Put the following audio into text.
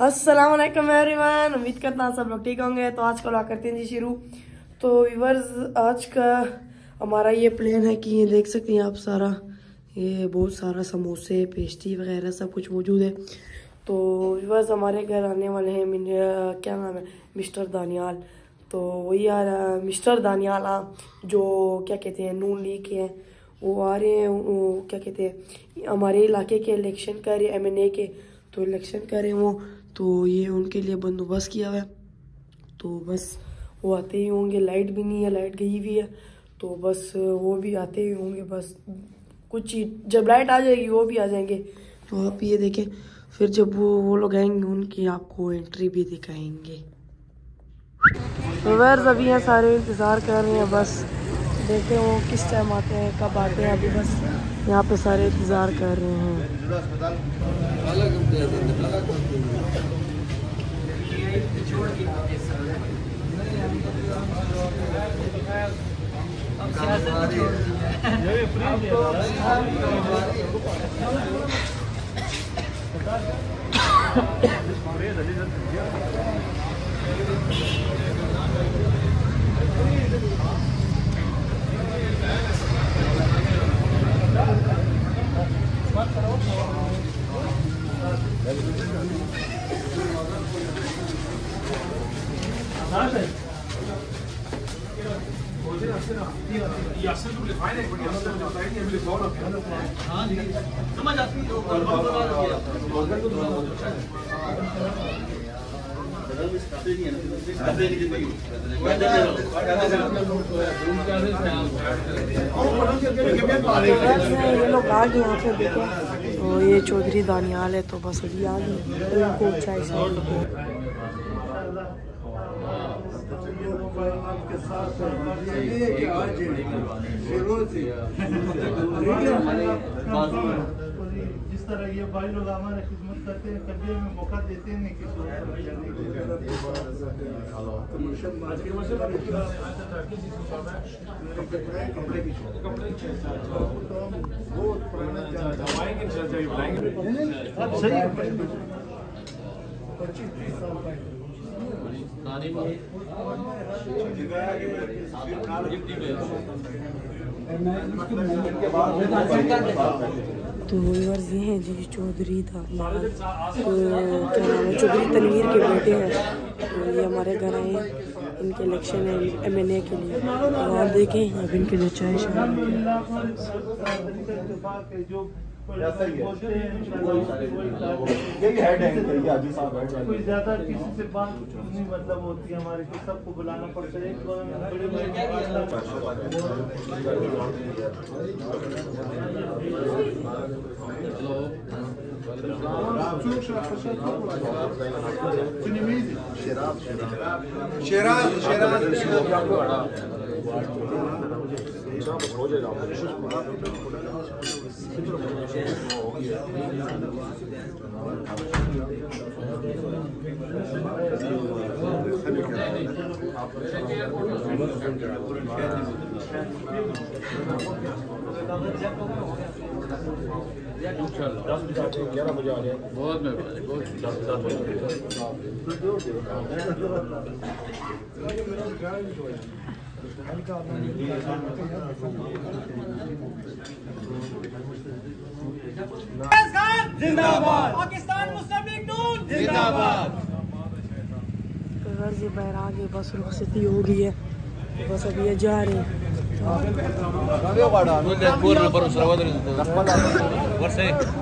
अस्सलाम वालेकुम एवरीवन, उम्मीद करता हूँ सब लोग ठीक होंगे। तो आज का करते हैं जी शुरू। तो व्यूअर्स, आज का हमारा ये प्लान है कि ये देख सकते हैं आप सारा, ये बहुत सारा समोसे पेस्ट्री वगैरह सब कुछ मौजूद है। तो व्यूअर्स, हमारे घर आने वाले हैं क्या नाम है, मिस्टर दानियाल। तो वही आ रहा है मिस्टर दानियाल, जो क्या कहते हैं नून लीग के हैं, वो आ रहे हैं। वो क्या कहते हैं हमारे इलाके के इलेक्शन कर रहे MNA के, तो इलेक्शन कर रहे हैं वो। तो ये उनके लिए बंदोबस्त किया हुआ है। तो बस वो आते ही होंगे, लाइट भी नहीं है, लाइट गई हुई है। तो बस वो भी आते ही होंगे, बस कुछ ही जब लाइट आ जाएगी वो भी आ जाएंगे। तो आप ये देखें, फिर जब वो लोग आएंगे उनकी आपको एंट्री भी दिखाएंगे। तो वैर अभी यहाँ सारे इंतज़ार कर रहे हैं, बस देखें वो किस टाइम आते हैं, कब आते हैं। अभी बस यहाँ पे सारे इंतज़ार कर रहे हैं। ये लोग आ गए यहाँ पे देखें। तो ये चौधरी दानियाल है, तो बस अभी आ गए। तो इनको चाय आपके साथ जिस तरह ये भाई लोग हमारे खिदमत करते हैं, कभी हमें मौका देते नहीं किसी तो व्यूअर्स ये हैं जी चौधरी दानियाल, तो क्या नाम है, चौधरी तनवीर के बेटे हैं। तो ये हमारे घर आए हैं, इनके इलेक्शन है MNA के लिए। तो आप देखें अब इनके लिए चाय कोई ज्यादा किसी से बात नहीं मतलब होती है हमारे को, सबको बुलाना पड़ता है। बहुत मेहरबानी, बहुत जिंदाबाद, पाकिस्तान मुस्लिम लीग नून जिंदाबाद। गर्जी बैराग है, बस रुखसती हो गई है, तो बस अभी ये जा रहे हैं।